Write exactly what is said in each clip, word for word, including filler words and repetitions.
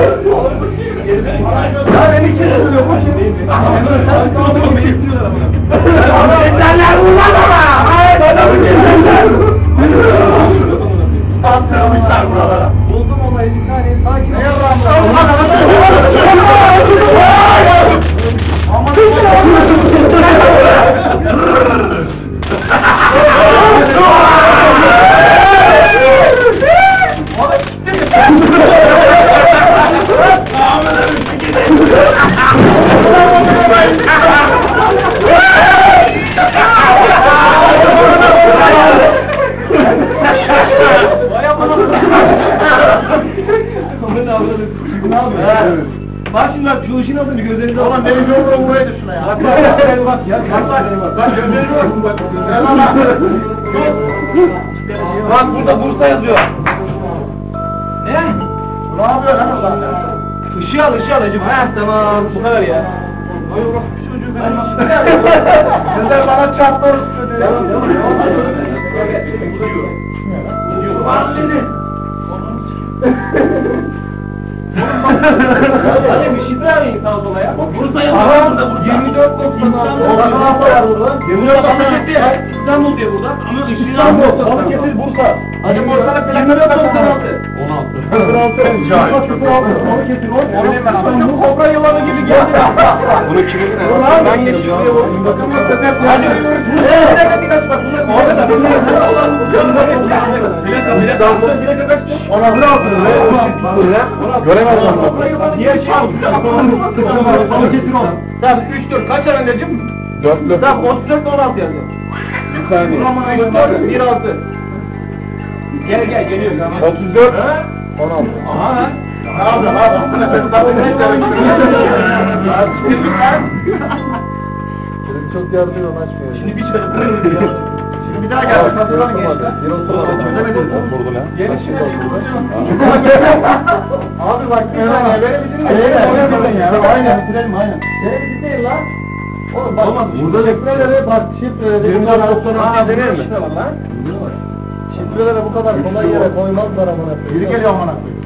Ya beni kesiyor bu şey. Keserler ulan ama. Hayır adamı keserler. Bastırmışlar buralara. Buldum ama elli tane sakin. Ne yalan bu? Aman bak şimdi bak şu ışın adını gözlerinde olan benim yolum buraya düşün ya. Bak bak bak bak ya. Bak bak bak gözlerine bakın bak. Bak burada Bursa yazıyor. Ne? Ne yapıyor lan o zaten? Işığı al ışığı al hacım. Ha tamam bu kadar ya. Ay bak şu çocuğu benim aslında ya. Gözler bana çarptı orası çocuğu. Devam devam devam. Gidiyor. Var beni. Hadi bir şifre arayın sağa sola ya. Bursa yazıyor burada burada. yirmi dört doksan altı. Orada var burada. yirmi dört doksan altı. İstanbul diye burada. Ama İstanbul. Balıkesir Bursa. Hadi Bursa'da plakada doksan altı. on altı. sıfır altı. Balıkesir İstanbul Kobra yılanı gibi geldi. Bunu kimin ne? Ben geçiyorum. Hadi. Plaka birkaç bak. Orada da bir plaka kaçtı? Ona bunu atın. Göremezsin. Niye tamam üç dört kaç anneciğim? dört tamam otuz dört on altı yazıyor. Bir saniye. bir altı. Gel gel geliyor. otuz dört on altı. Aha. Abi abi. Çok yardımcı açmıyor. Şimdi bir çözüm. Bir daha gel. Katılan gençler. Vurdu lan. Gelişine abi bak ya. Böyle bitirin ya. Aynen bitirelim aynen. Böyle bitirelim lan. Oğlum bak. Burada şifrelere bak şifrelere. yirmi dört doksan altı denir mi? Şifrelere bu kadar kolay yere koymazlar amına koyayım. Biri geliyor amına koyayım.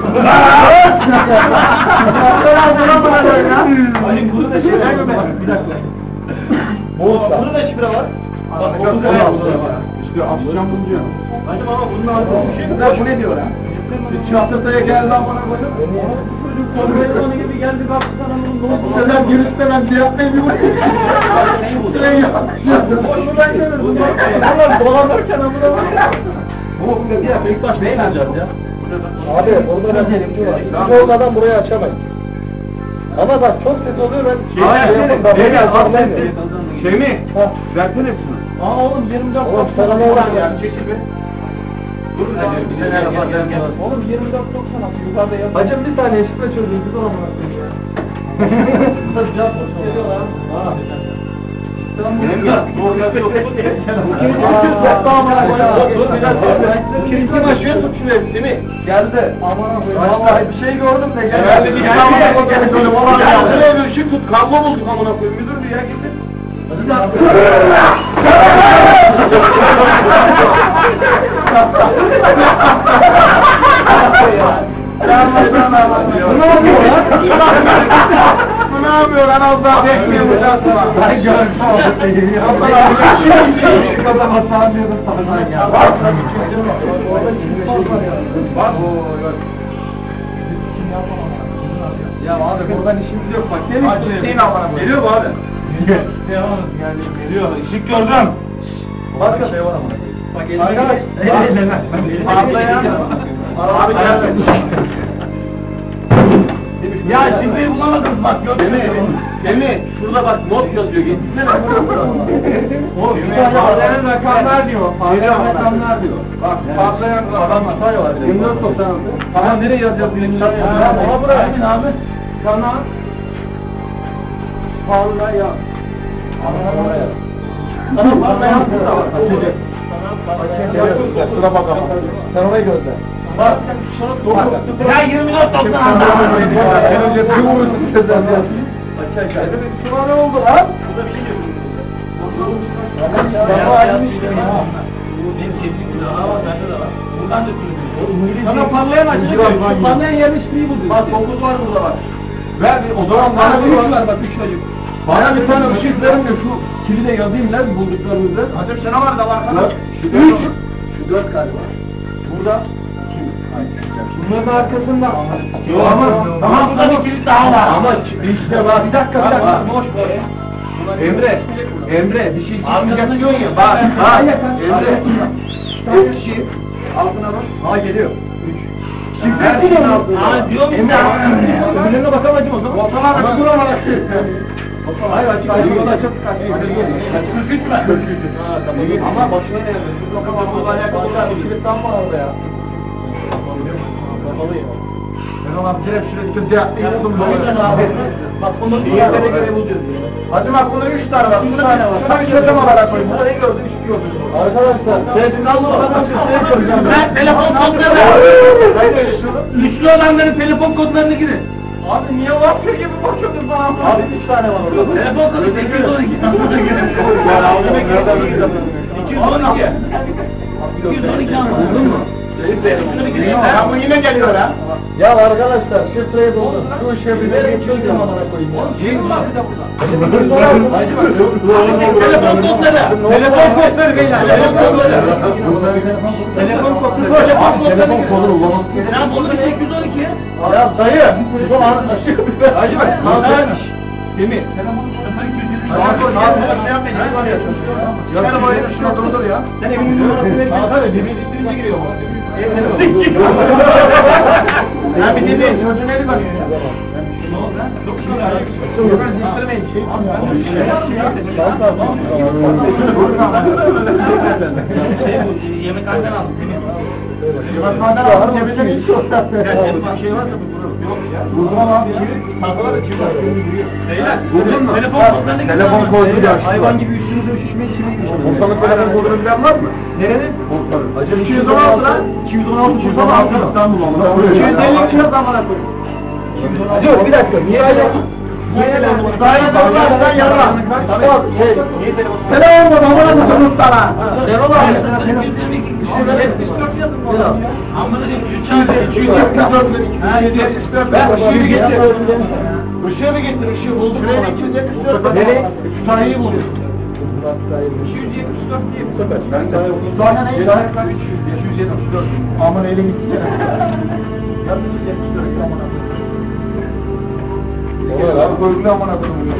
Ali burada da şifre mi? Bir dakika. Burada da şifre var. Bak onu da var. İşte Afgan bunu diyor. Hadi baba bunun altında bir şey mi? Bu ne diyor ya? Bir çahtırtaya geldi amına koyayım. Çocuk kontrol gibi geldi baksana bunun ne oldu? Sen girişte ben şey yapmayayım bir bakayım. Neyi bu? Şey yap. Boşuna gidelim. Bunlar dolanırken amına koyayım. Bu dedi ya Bektaş neyi alacağız ya? Abi orada ben bir var. Bu olmadan burayı açamayız. Ama bak çok ses oluyor ben. Şey yapayım. Şey mi? Versene hepsini. Aa oğlum yirmi dört doksan oradan yani çekil be. Dur bir dakika bir tane yapar gel gel. Oğlum yirmi dört doksan altı yukarıda yaz. Hacım bir saniye şifre çözüyoruz bir zaman bırakayım ya. Hadi cevap olsun. Geliyorlar. Aa bir tane. Benim ya. Doğru yapıyor. Dur bir dakika. Kimsin aşıyor tut şuraya değil mi? Geldi. Aman koyayım. Vallahi bir şey gördüm de geldi. Geldi bir tane amına koyayım böyle valla. Geldi bir ışık tut. Kablo bulduk amına koyayım. Müdür bir ya getir. Bir dakika. Bu ne yapıyor ya? Bu ne yapıyor lan az daha bekliyor bu şansıma. Ben görmüşüm oldu geliyor. Şu kadar hata diyorum sana ya. Bak. Bak. Ya abi buradan işimiz yok bak. Geliyor mu abi? Yani geliyor. Işık gördüm. Başka şey var ama. Bak elime. Patlayan. Abi geldi. Ya şimdi bulamadım bak gördün mü? Demi şurada bak not yazıyor gitsene. O patlayan rakamlar diyor. Patlayan rakamlar diyor. Bak patlayan rakamlar var. yirmi dört doksan altı. Tamam nereye yazacağız bilimler yazıyor. Ona bırakın abi. Sana patlayan. Patlayan. Sana patlayan da var. Şuna bakalım. Sen orayı gözle. Bak ya yirmi dört doksan altı. Sen önce bir vurursun sizden ya. Aşağı aşağı. Şuna ne oldu lan? Burada bir şey yok. Baba aynı işte. Bu benim kesin daha var, bende de var. Buradan da Sana parlayan açacak. Şu parlayan yerin ismini buldum. Bak dokuz var burada bak. Ver bir, o zaman bana bir üç ver bak, üç çocuk. Bana bir tane ışık verin de şu kilide yazayım lan bulduklarımızda. Hacım sana var da var sana. Üç. Şu dört galiba. Burada iki. Bunların arkasında. Yok ama tamam burada bir kilit daha var. Ama işte var. Bir dakika bir dakika. Boş boş. Emre, Emre bir şey çıkmayacak diyorsun ya. Bak, bak. Emre. Üç kişi. Altına bak. Ha geliyor. Üç. Çıktı mı? Ha diyorum. Emre. Öbürlerine bakamacım o zaman. Bakamam. Bakamam. Hayır açık açık yolu açıp kaçırız gitme. Ama başına ne yazıyor? Şu lokamatla alakalı bir kilit tam var orada ya. Kapalıyım. Ben ona direkt şuraya kötü yaptı. Bak bunu diğerlere göre bulacağız. Hacım bak bunda üç tane var. üç tane var. Şuna bir çözüm olarak koyayım. Burada ne gördün? Üç gördün. Arkadaşlar. Sen kaldı olandan sesleri çözeceğim. Ben telefon kodlarını. Üçlü olanların telefon kodlarını girin. Abi niye vampir gibi bakıyordun bana? Abi üç tane var orada. Telefon kodu sekiz yüz on iki. iki yüz on iki. iki yüz on iki anladın mı? Ya bu yine geliyor ha. Ya arkadaşlar şifreyi buldum. Şu şifreyi çözeceğim amına koyayım ya. Kim var bir de burada? Telefon kodları. Telefon kodları beyler. Telefon kodları. Telefon kodları. Telefon kodları ulamaz. Ya bunu sekiz yüz on iki. Ya dayı. Bu aşık bir be. Hacı bak. Demir. Yarın oraya şuna durdur ya. Sen evinin numarasını verin. Abi Demir üstünüze giriyor mu? Ya bir Demir. Çocuğun eli bakıyor ya. Ne oldu lan? Dokuz lira. Dokuz lira istirmeyin. Yemekhaneden aldım. Yemekhaneden aldım. Cebinde bir şey yok. Bir şey varsa bu durum. Yok ya. Vurdum abi. Tahtalar da çıkıyor. Beyler. Vurdun mu? Telefon kodlarını gidiyor. Telefon kodları. Hayvan gibi üstünüze üşüşmeyi çimeyin. Ortalık telefon kodunu bilen var mı? Nerenin? Ortalık. iki yüz on altı lan. iki yüz on altı. iki yüz on altı. İstanbul amına koyuyor. iki yüz elli iki yaz amına koyuyor. Yok bir dakika. Niye öyle? Niye öyle? Daha iyi davranırsan yarına. Tamam. Niye telefon? Telefon kodu amına koyuyor sana. Telefon abi. Amına diyeyim üç yüz yetmiş dört. Ben ışığı getir. Işığı mı getir? Işığı buldum. Şuraya iki yüz yetmiş dört. Nereye? Şu taneyi buldum. iki yüz yetmiş dört diye bu sefer. Ben de bu tane neydi? iki yüz yetmiş dört. Aman elim gitti. Nasıl iki yüz yetmiş dört amına koyayım? Oğlum abi böyle amına koyayım.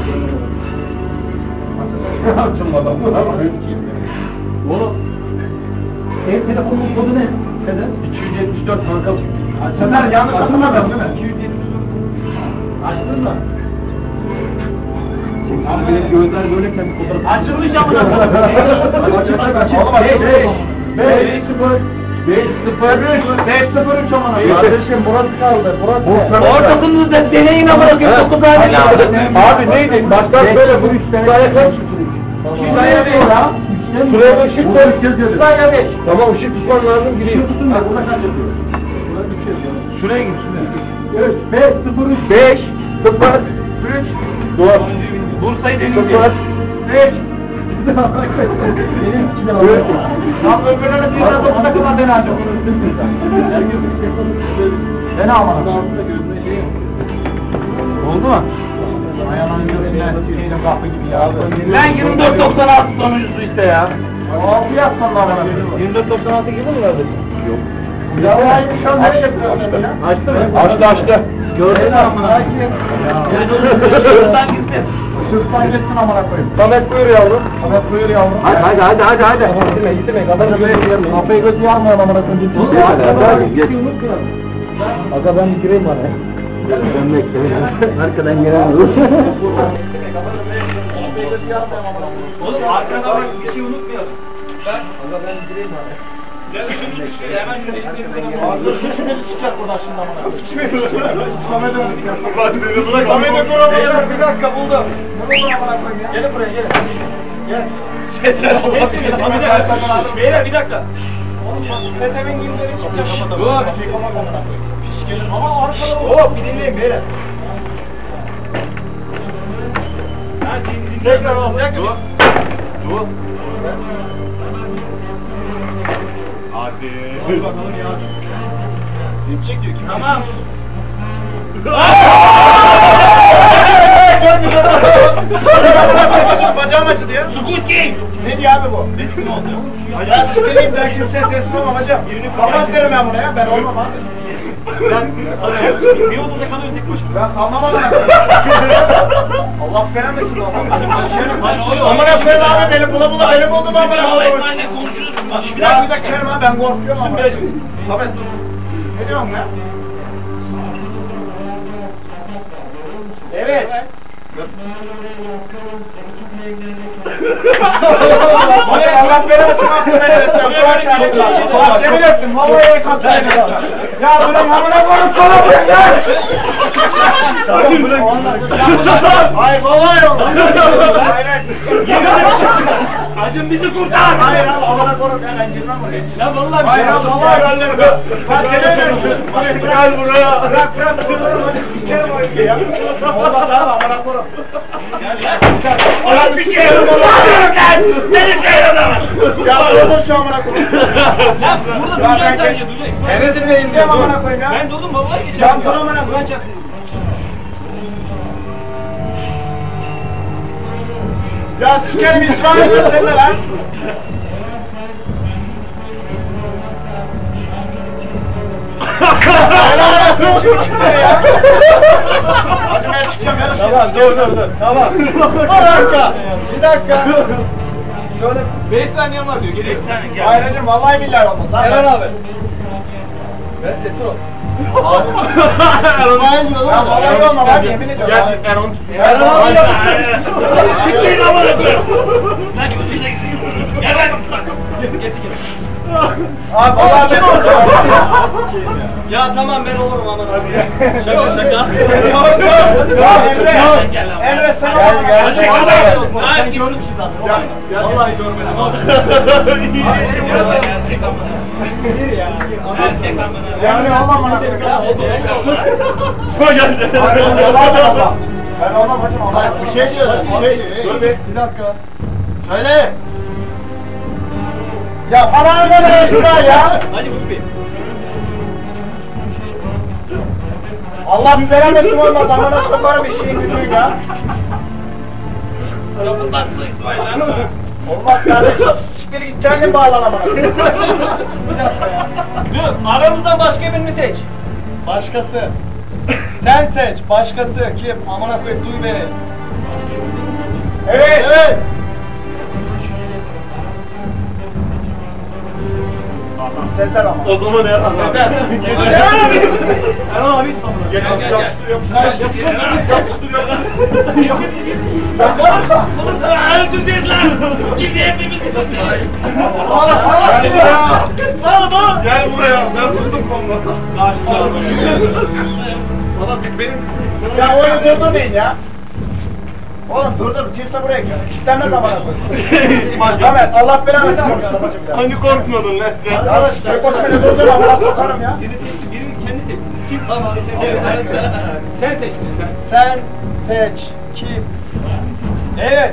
Açılmadan bu ama oğlum. Ev telefonun kodu ne? Neden? iki yüz yetmiş dört markalı. Açsana yanlış açılmadan değil mi? iki yüz yetmiş dört. Açtın mı? Abi benim gözler böyleyken bir fotoğraf... Açılmış amına koyayım. Açılmış açılmış. beş sıfır beş sıfır üç beş sıfır üç amına koyayım. Kardeşim burası kaldı. Burası. Ortasını da deneyin amına koyayım. dokuz tane lazım. Abi neydi? Baştan böyle bu üç tane kaç? iki tane beş ya. Şuraya bir ışık koy. Şuraya beş. Tamam ışık tutman lazım gireyim. Işık tutun da buna kaç yapıyor? Şuraya git şuraya. üç beş sıfır üç beş sıfır üç dört Bursa'yı deneyim. sıfır beş benim içine var. Tam öbürlerine bir tane dokuz takıma beni alacağım. Beni alma. Oldu mu? Ayağının gözünden şeyine kahve gibi ya. Ben yirmi dört doksan altı sonuncusu işte ya. Altı yapsan bana. yirmi dört doksan altı gibi mi kardeşim? Yok. Ya aynı şu an nereye yapıyorsun ya? Açtı mı? Açtı açtı. Gördün mü amına? Işıktan gitsin. Işıktan gitsin amına koyayım. Samet buyur yavrum. Samet buyur yavrum. Hadi hadi hadi hadi hadi. Gitme gitme. Kafanı götürüyorum. Kafayı götürüyor almayalım amına koyayım. Hadi hadi geç. Aga ben bir gireyim bana. Ben bekleyin. Arkadan gelen olur. Oğlum arkada bak bir şey unutmayalım. Ben aga ben gireyim bana. Gel şimdi hemen şunu izleyelim. Ağzı şişmeli çıkacak buradan şimdi amına. Samet'e bırak. Samet'e koyalım. Bir dakika buldum. Bunu buna amına koyayım ya. Gelin buraya gelin. Gel. Beyler bir dakika. Setemin gimleri çıkacak. Dur. Pis gelir ama arkada olur. Hop bir dinleyin beyler. Tekrar ol. Dur. Dur. Hadi. Hadi bakalım ya. Gidecek diyor ki. Tamam. Bacağım acıdı ya. Sukut ki. Ne diyor abi bu? Ne oldu? Ya sıkılayım ben kimseye teslim olmam hocam. Kalmaz derim ben buraya. Ben olmam abi. Ben bir odada kalıyorum tek başıma. Ben kalmam abi. Allah falan da kim olmam. Amına koyayım abi benim bula bula benim oldum amına koyayım. Ya bir dakika Kerim abi ben korkuyorum ama. Samet. Ne diyorsun ya? Evet. Allah beni atın atın yemin ettim vallahi kontrol edeceğim. Ya bunun hamına koyup sorabilirim ya. Hayır vallahi yok. Hayır Hacım bizi kurtar. Hayır abi hamına koyup ya ben girmem oraya. Ya vallahi hayır abi vallahi bak gene gel buraya. Bırak bırak bırak hadi sikerim o işi ya. Vallahi abi hamına koyup. Ulan bir kere olamıyorum lan! Seni kıyırım! Ya burada şu amına koyayım. Ya burada duracaksın ya duracak. Evet dinleyin diye amına koyayım ya. Ben durdum vallahi gideceğim. Ya dur amına koyacak. Ya sikerim İsmail sen de lan. Hadi ben çıkacağım ya. Tamam dur dur dur. Tamam. Bir dakika. Bir dakika. Şöyle beş saniyem var diyor. Geliyor. Hayır hocam vallahi billahi olmaz. Eren abi. Ben sesi ol. Erhan diyor lan. Ya vallahi olmaz abi yemin ediyorum. Gerçek Erhan. Erhan abi. Siktir ama ne diyor? Lan gözüne gidin. Gel lan. Getir getir. Abi vallahi ben olacağım. Ya tamam ben olurum aman abi. Şaka şaka. Emre. Emre sen ol. Gel gel. Hayır gördüm sizi zaten. Vallahi görmedim abi. Gerçek ama. Gerçek ama. Yani olmam bana. Bu geldi. Ben olmam hocam. Bir şey diyor. Bir şey diyor. Dur bir. Bir dakika. Söyle. Ya bana öyle şuna ya. Hadi bu bir. Allah bir veremesin olmaz. Amına sokarım bir şeyin gücüyle ya. Kapıdan su İsmail lan. Olmaz kardeşim. Bir git kendin bağlana bana. Bir dakika ya. Dur aramızdan başka birini seç. Başkası. Sen seç. Başkası kim? Amına koyayım duy beni. Evet. Evet. Sezer ama. O zaman Erhan abi. Erhan abi. Erhan abi. Gel gel gel. Öldür değil lan. Şimdi hepimiz. Gel buraya. Ben tuttum kolunu. Valla benim. Ya oyunu durdurmayın ya. Oğlum dur dur, kimse buraya gel. Kitlenmez amına koyayım. Ahmet, Allah belanı versin. Hani korkmadın lan sen? Arkadaş, tek başına durdurma, amına sokarım ya. Birinin kendi seç. Kim? Tamam. Sen seç. Sen seç, kim? Evet.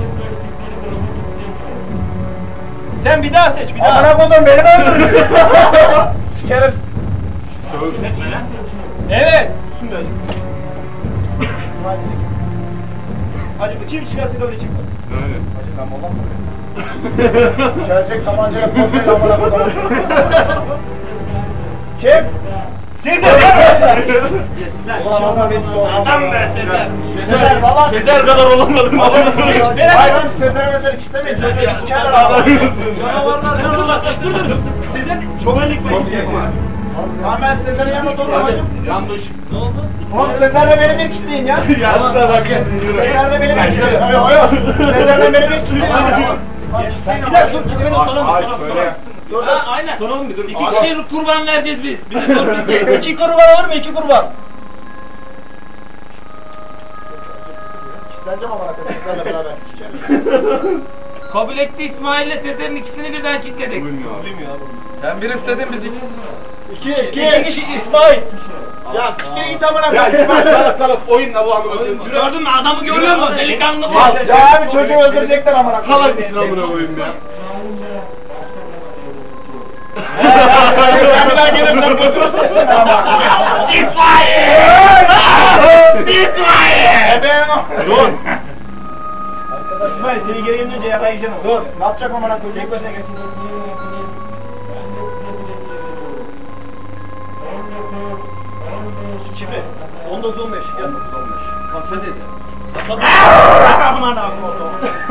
Sen bir daha seç, bir daha. Amına koydum, beni mi öldürdün? Sikerim. Evet. Hadi bu kim çıkartır öyle çıkma. Evet. Hacı ben mola mı? Gelecek tabancayla kontrol amına koydum. Kim? Ulan adam hiç Adam be Sezer. Sezer valla. Sezer kadar olamadım. Hayır lan Sezer Sezer istemeyin. Sezer sikerler abi. Canavarlar yanına dur dur. Sezer çok elik var. Lan ben Sezer'in yanına doğru hacım. Yanlış. Ne oldu? Oğlum Sezer'le beni bir kitleyin ya. Yanlışa bak. Sezer'le beni bir kitleyin. Sezer'le beni bir kitleyin. Bir dakika dur kitlemenin soralım. Dur dur. Aynen. Soralım bir dur. İki kişi kurban vereceğiz biz. Bizi sor bizi. İki kurban var mı? İki kurban. Kitleneceğim ama Sezer'le beraber. Kabul etti İsmail'le Sezer'in ikisini birden kilitledik. Bilmiyor abi. Sen bir istedin biz İki, iki. İki kişi İsmail. Ya kitleyin git amına koyayım. kalıp kalıp oyunla bu anlamı. Gördün mü adamı görüyor musun? Delikanlı bu. Ya abi çocuğu öldürecekler amına koyayım. Kalıp amına koyayım ya. Ben gelirler götürürsün ama. İtfaiye! İtfaiye! Dur. İsmail seni geri ince yakalayacağım. Dur. Ne yapacak o bana? Tek başına geçsin. Şimdi on dokuz on beş gel on dokuz on beş. Kapsa dedi. Aman Allah'ım.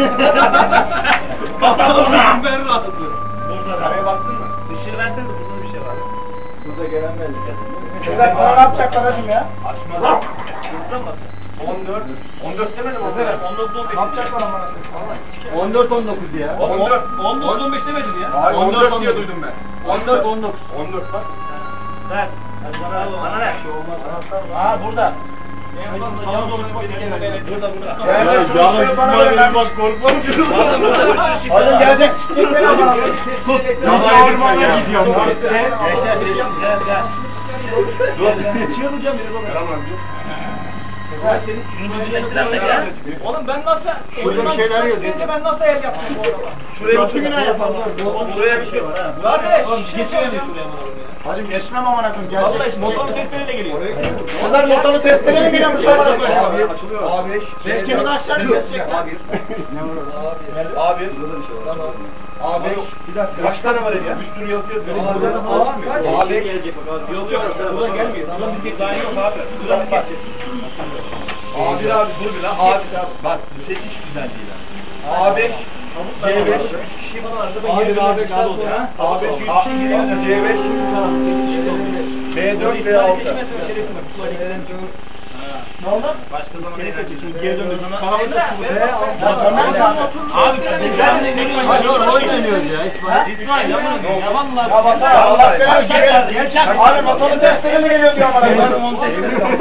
Bakalım ben rahatım. Burada araya baktın mı? Dışarı versene de burada bir şey var. Burada gelen belli. Şurada bana ne yapacak kardeşim ya? Açma. Burada mı? on dört. on dört demedim mi? on dokuz on beş. Ne yapacak bana bana? on dört on dokuz ya. on dört. on dokuz on beş demedin ya. Hayır on dört diye duydum ben. on dört on dokuz. on dört bak. Ver. Hadi bana al. Bana ver. Aa burada. Burada burada. Ya bana ver. Bak korkmam. Hadi gelecek. Ya ormana gidiyorum. Gel gel. Dur. Çığıracağım biri baba. Tamam. Oğlum ben nasıl şurada bir şeyler yazıyor. Ben nasıl el yaptım bu arada? Şuraya bütün günah yapalım. Şuraya bir şey var ha. Kardeş geçemedim şuraya bana. Hadi geçmem amına koyayım. Gel. Vallahi motorlu testereyle geliyor. Onlar motorlu testereyle geliyormuş amına koyayım. Abi açılıyor. Abi. Belki bunu açacak kesecek. Abi. Ne var orada? Abi. Abi. Burada bir şey var. Tamam. Abi. Bir dakika. Kaç tane var ya? Bir sürü yazıyor. Abi. Abi gelecek bak. Yolluyor. Buradan gelmiyor. Allah bir daha yok abi. Buradan gelecek. Abi abi dur bir lan. Abi bak bu ses hiç güzel değil ha. A beş C beş kişi bana varsa ben yedi A beş al oluyor ha. A beş C beş B dört B altı. Ne oldu? Başka zaman geri kaçıyorsun. Geri döndük. Sana abi sen de geliyorsun. Oyun oynuyoruz ya İsmail. İsmail yaman yaman lan. Ya bak Allah belanı. Abi motorun testleri mi geliyor diyor bana. Ben monte ediyorum.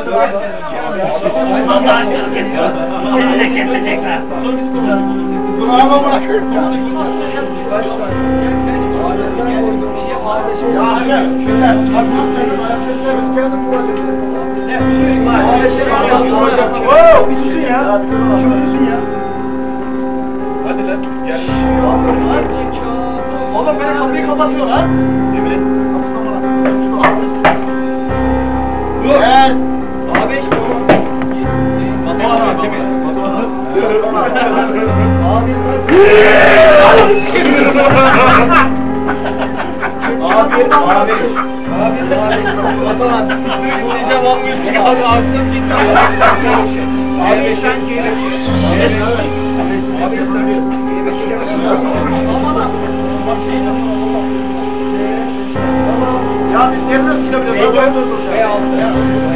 Kendine kendine tekrar. Bunu ama bırakıyorum. Ya abi şöyle kalkmak benim ayaklarım geldim buraya. Bir susun ya. Bir susun ya. Hadi lan gel. Oğlum benim kapıyı kapatıyor lan. Yemin et. Dur. Gel. Abi işte o. Batuhan abi kimi? Batuhan. Abi. Abi. Abi. Abi. Batuhan. Diyeceğim olmuyor ki abi aklım gitti. Abi sen geri. Abi sen ya biz nereden çıkabiliyoruz? Böyle durdur. Hey altı ya.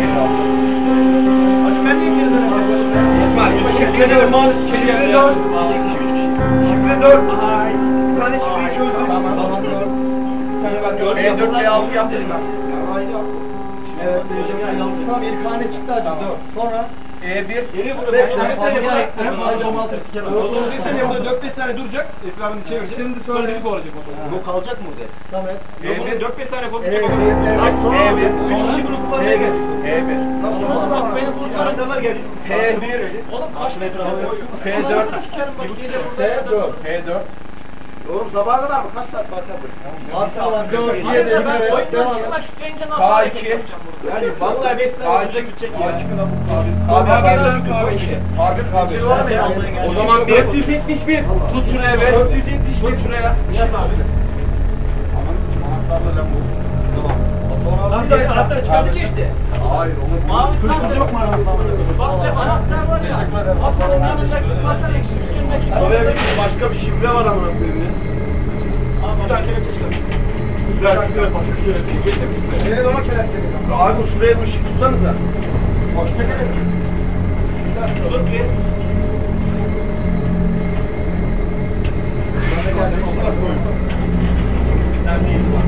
Hadi ben niye geri dönüyorum? İsmail, yirmi kere maalesef kere yirmi dört. yirmi dört. Ay. Bir tane şifreyi çözdüm. Tamam tamam dur. Bir tane ben gördüm. E dört E altı yap dedim ben. Evet. Tamam bir tane çıktı hadi dur. Sonra E bir. Yeni burada beş tane var. Burada dört beş tane duracak. Etrafını çevirecek. Şimdi sonra bir olacak. Bu kalacak mı burada? Tamam. E bir dört beş tane konuşacak. E bir. Sonra bunu kullanmaya gelecek. E bir. Sonra bak benim bu taraftalar gelecek. P bir. Oğlum kaç metre hava? P dört. P dört. P dört. Oğlum sabaha kadar mı? Kaç saat var tabi? Hatta var. dört, yedi, devam. K iki. Yani vallahi beş tane önce gidecek ya. Abi abi iki. Abi abi. O zaman dört yüz yetmiş bir. Tut şuraya ver. dört yüz yetmiş bir. Tut şuraya. Yat abi. Aman anahtarla lan bu. Tamam. Lan da anahtarı çıkardık işte. Hayır oğlum. Mavi anahtar yok mu anahtar? Bak anahtar var ya. Anahtarın yanında anahtar eksik. Oraya başka bir şifre var ama benim. Bir daha kelepçe çıkarım. Bir daha kelepçe çıkarım. Nereye zaman kelepçe? Abi şuraya bir ışık tutsanıza. Başka kelepçe. Bir daha tut bir. Bana geldim Allah koyun. Bir tane değil var.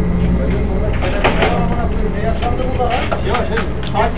Ne yaşandı burada ha? Ya şey, hadi.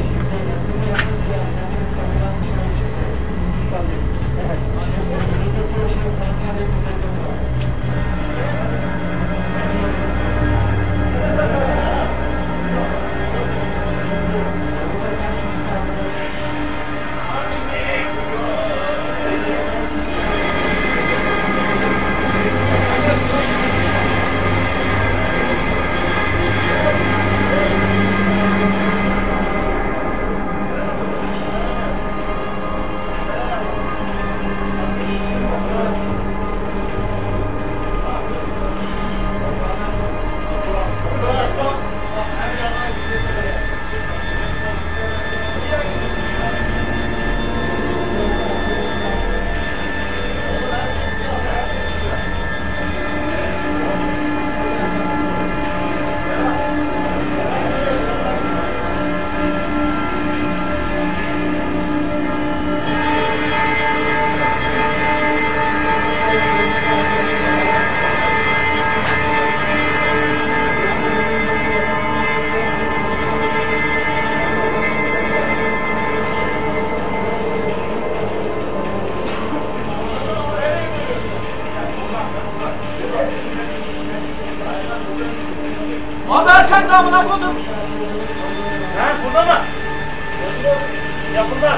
sen damına koydun. Ha burada mı? Ya burada.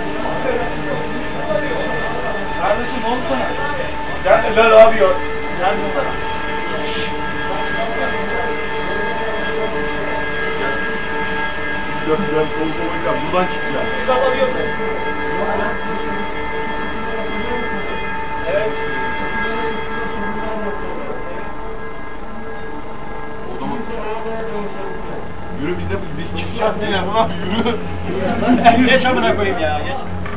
Kardeşim oldu sana. Gel ver abi yok. Gel sana. Dön dön kol kola buradan çıkacağım. Biz alabiliyor muyuz? Evet. O zaman yürü biz de biz çıkacağız ne ya ulan yürü. Geç amına koyayım ya. Geç.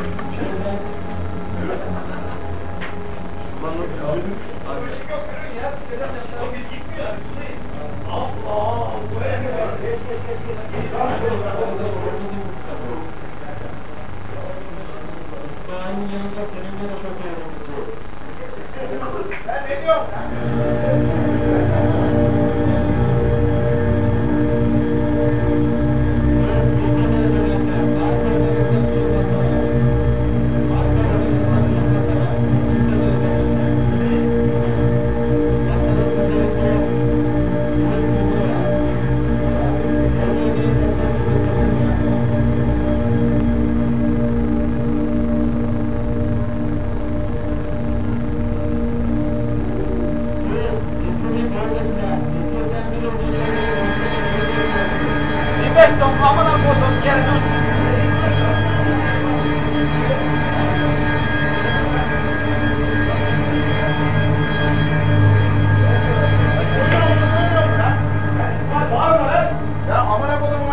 Ben ne diyorum? Questo un uomo non può socchiare tutti. Ya amına koyduğum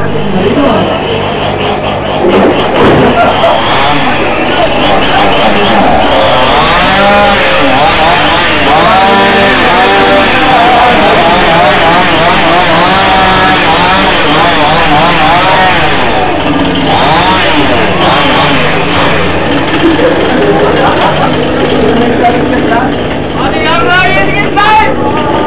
hadi yarrağı yedi git lan!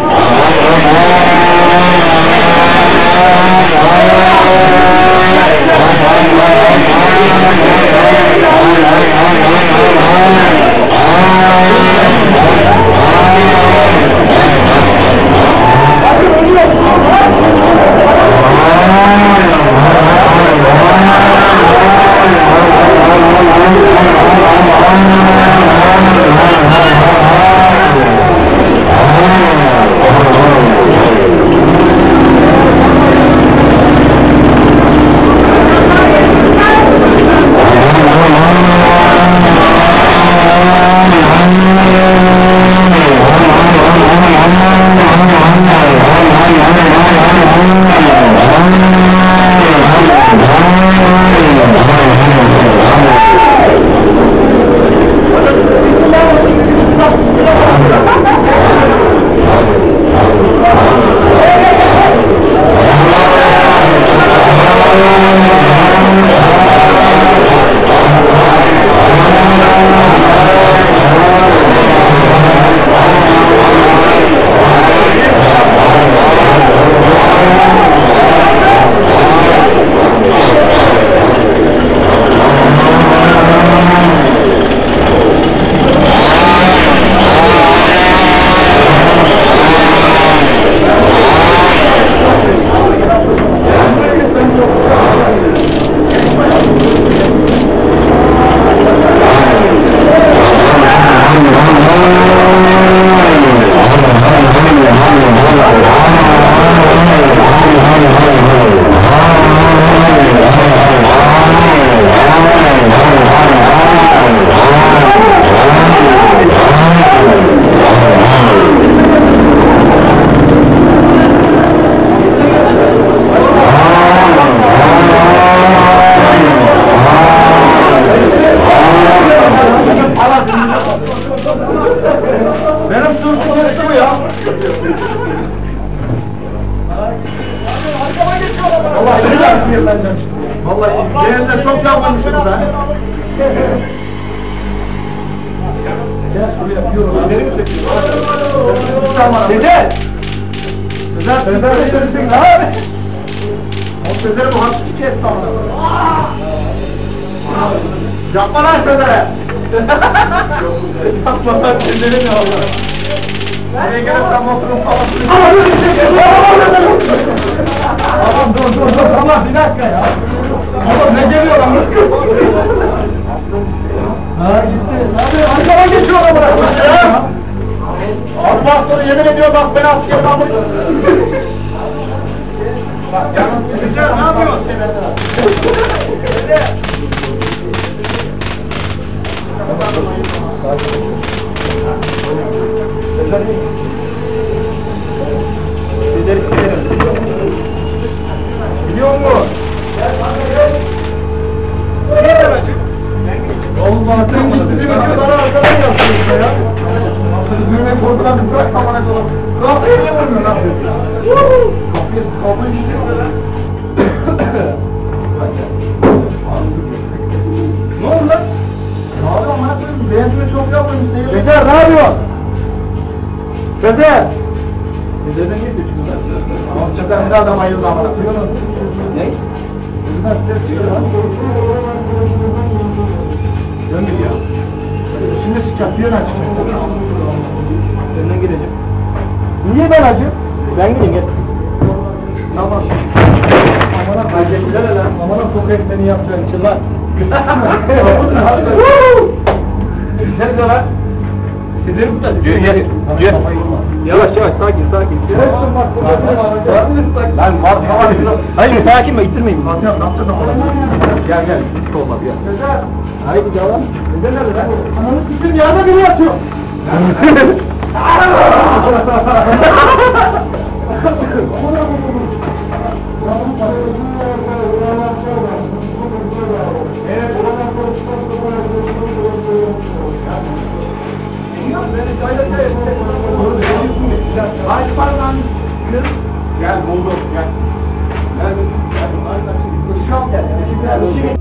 Benim duruşum bu ya. Vallahi iyi benden. Vallahi yerinde çok yapmamışsın ben. Gel şuraya yürü. Nereye mi çekiyorsun? Dede! Sezer, Sezer söylesin lan! O Sezer'e bu hakkı kes tamam. Yapma lan Sezer'e! Yapma lan Sezer'e ne Allah? Buraya gelip tam oturum falan. Oğlum dur dur dur tamam bir dakika ya. Oğlum ne geliyor lan? Ha gitti. Abi arkadan geçiyor ona bırak ya. Allah sonra yemin ediyor bak beni asker kalmış. Bak canım sıkıntı ne yapıyorsun? Sizleri isterim. Biliyor musun? Niye demecek? Oğlum bana sen bunu bir bana arkadan yaptın işte ya. Düğme korkudan bir bırak kafana kola. Kapıyı niye vurmuyor lan? Kapıyı, kapıyı gidiyor lan. Ne oldu lan? Ne yapıyorsun lan? Benzini çok yapmayın. Beter ne yapıyorsun? Beter! Beter'den niye geçiyorsun lan? Ama çakar bir adam ayıldı ama. Ne? Döndü ya. Şimdi çatıya açık. Senden gideceğim. Niye ben acım? Ben gideyim gel. Tamam. Amana kaybettiler lan. Amana sok etmeni yapacaksın çıllar. Nerede lan? Sizin mi tabii? Gel gel. Gel. Yavaş yavaş sakin sakin. Lan var tamam. Hayır sakin mi? İttirmeyin. Fatih ne yapacağız ama? Gel gel. Olmaz gel. Güzel. Haydi devam. Güzel nerede lan? Ananı sizin yanına biri yatıyor. Gel buldum gel. Gel. Gel. Gel.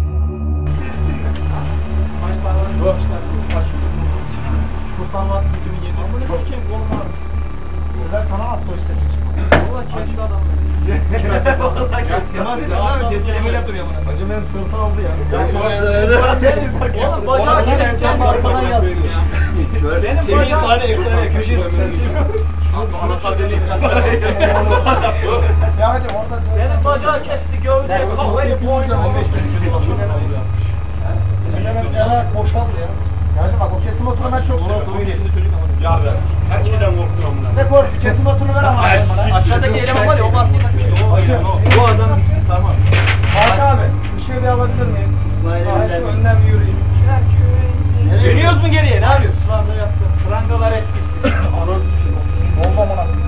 Kurtarmak bütün yedi. Amına kim kolum var? Ben sana attı işte. Valla kendi adam. Kemal abi Kemal yaptırıyor bana. Hacı benim sırtım oldu ya. Oğlum bacağı kelepçen arkadan yaptım ya. Benim bacağı tane eklere köşeye Ana tabiyle Ya hacım orada benim bacağı kesti gördü. Kafayı boynu Hemen boşaldı ya. Yani bak o kesim oturma ben çok seviyorum. Ya be, herkeden korkuyorum bundan. Ne korku? Kesim oturma ver ama bana. Aşağıdaki eleman var ya o baskıyı takıyor. Bu adam tamam. Hakan abi, bir şey bir yapabilir miyim? Hayır, önden bir yürüyeyim. Dönüyoruz mu geriye? Ne yapıyorsun? Franga yaptım. Frangalar etkisi. Anam. Bomba mı lan?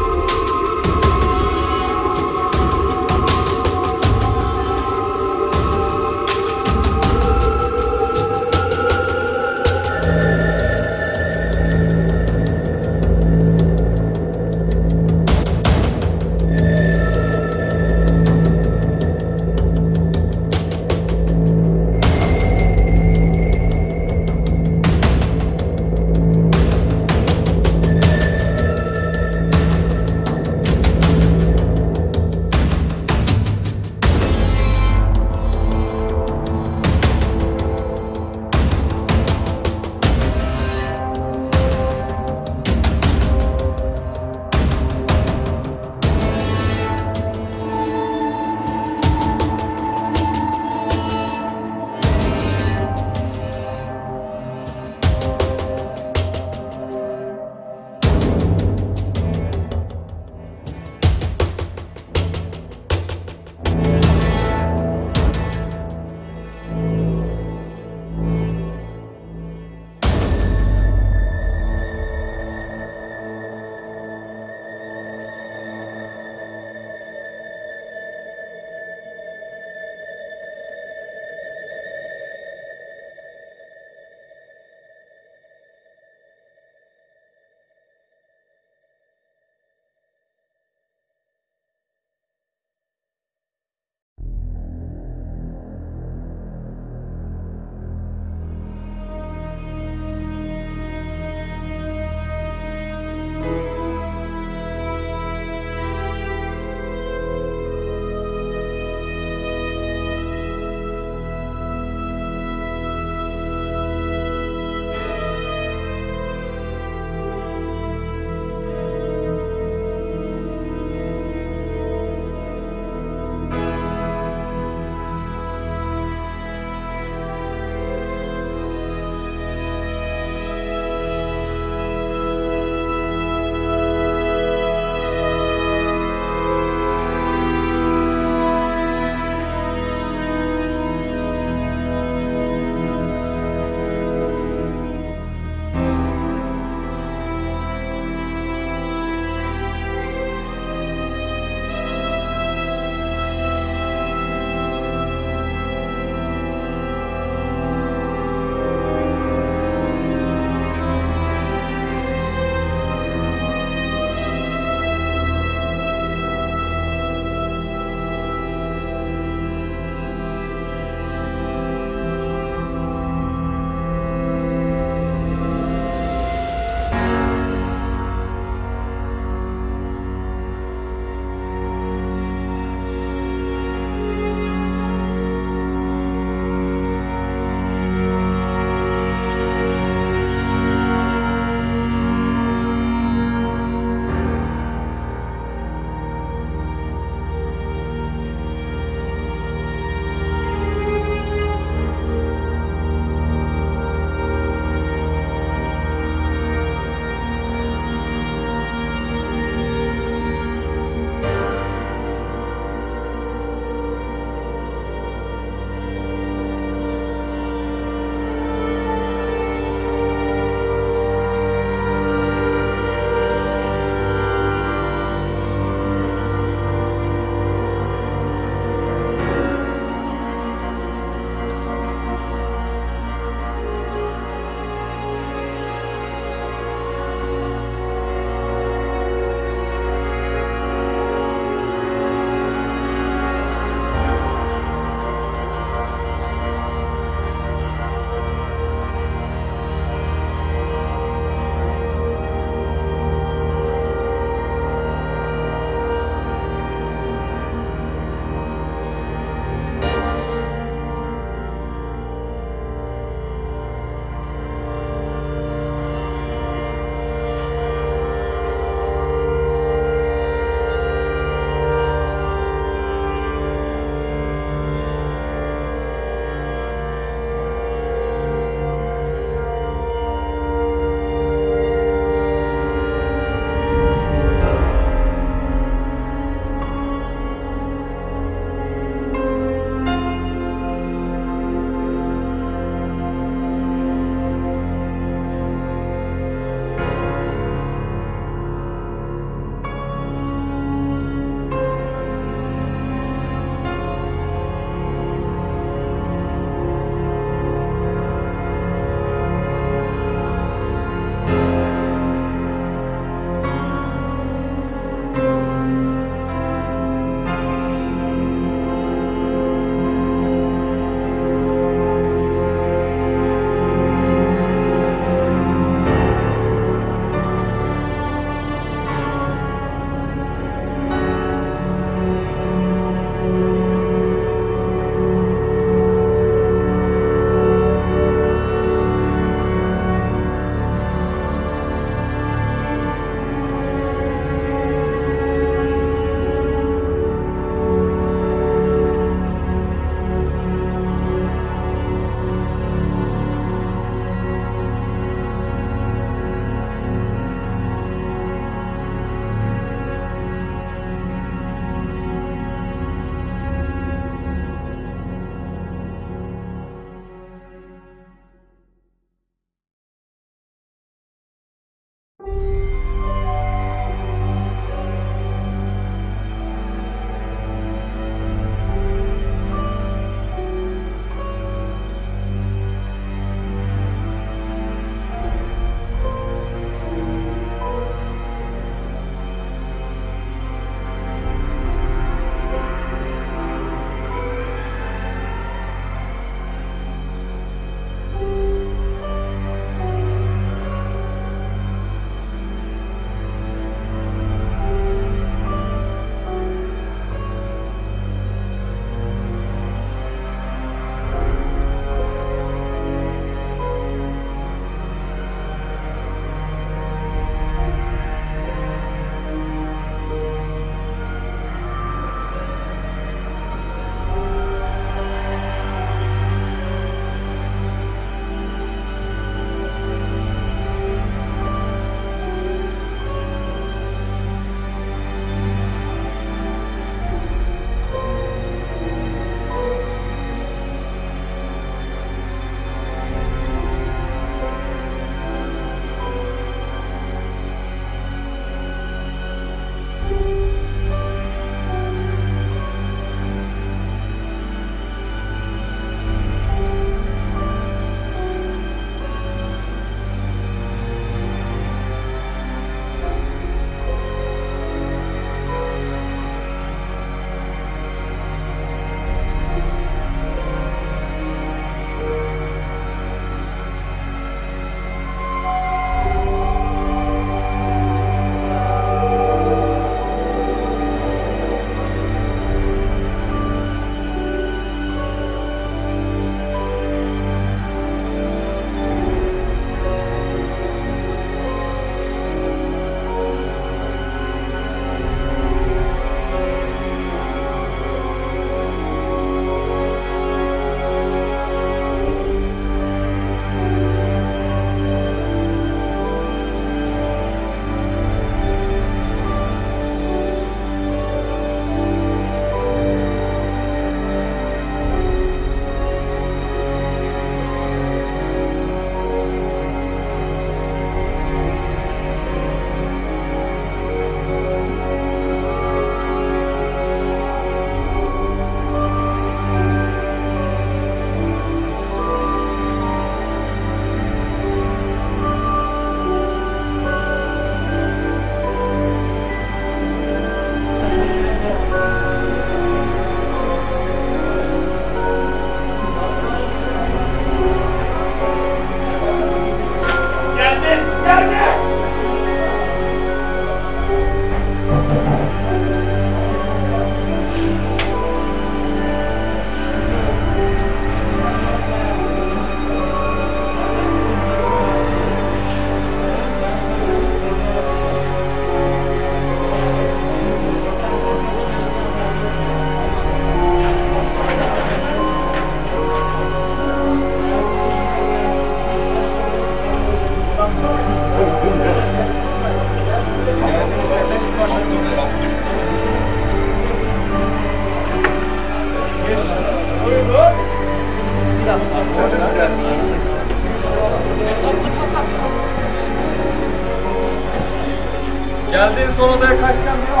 Geldiğin son odaya kaçacağım diyor.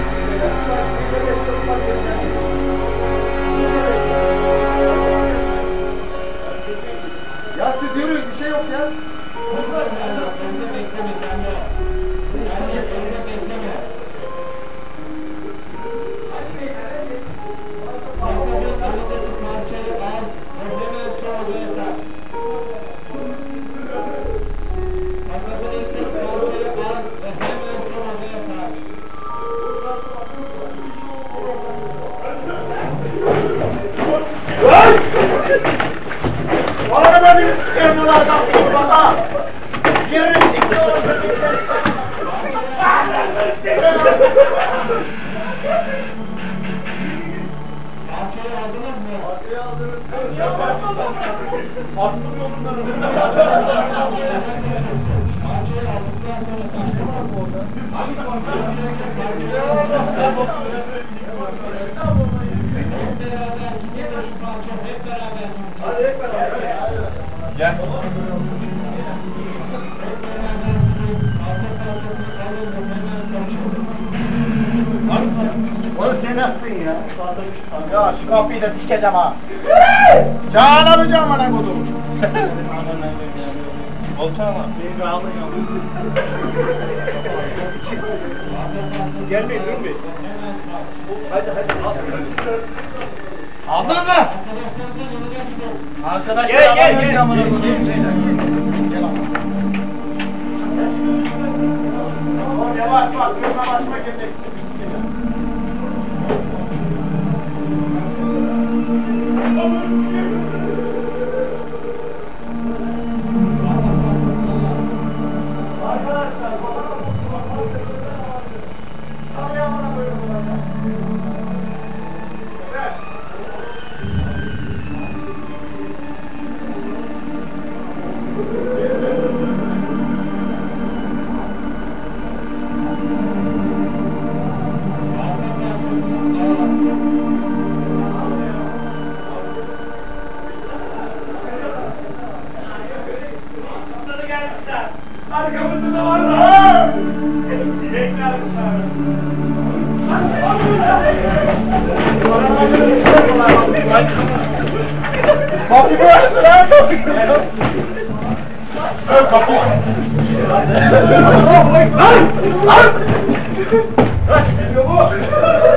Ya siz yürüyün, bir şey yok ya. Bu arada bir sıkıyorum bunu adam kurmada. Yarın çıktı orada. Parçayı aldınız mı? Parçayı aldınız. Ya parçadan farklı yolundan önünde parçayı aldıktan sonra parça var mı orada? Hangi parçayı aldınız? Hadi hep beraber. Gel. Oğlum sen nasılsın ya? Ya şu kapıyı da sikeceğim ha. Can alacağım bana kodum. Olsa ama. Beni almayacağım. Gelmeyin dur bir. Hadi hadi. Aldın mı? Arkadaşlar gel gel gel. Gel ama. Yavaş bak, gözüme başıma gelecek. Arkadaşlar, arkamızda var mı? Direkler kapıyı bıraktı lan! Kapıyı! Lan! Lan! Lan! Geliyor bu!